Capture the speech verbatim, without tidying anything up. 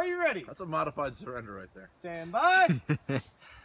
you ready? That's a modified surrender right there. Stand by.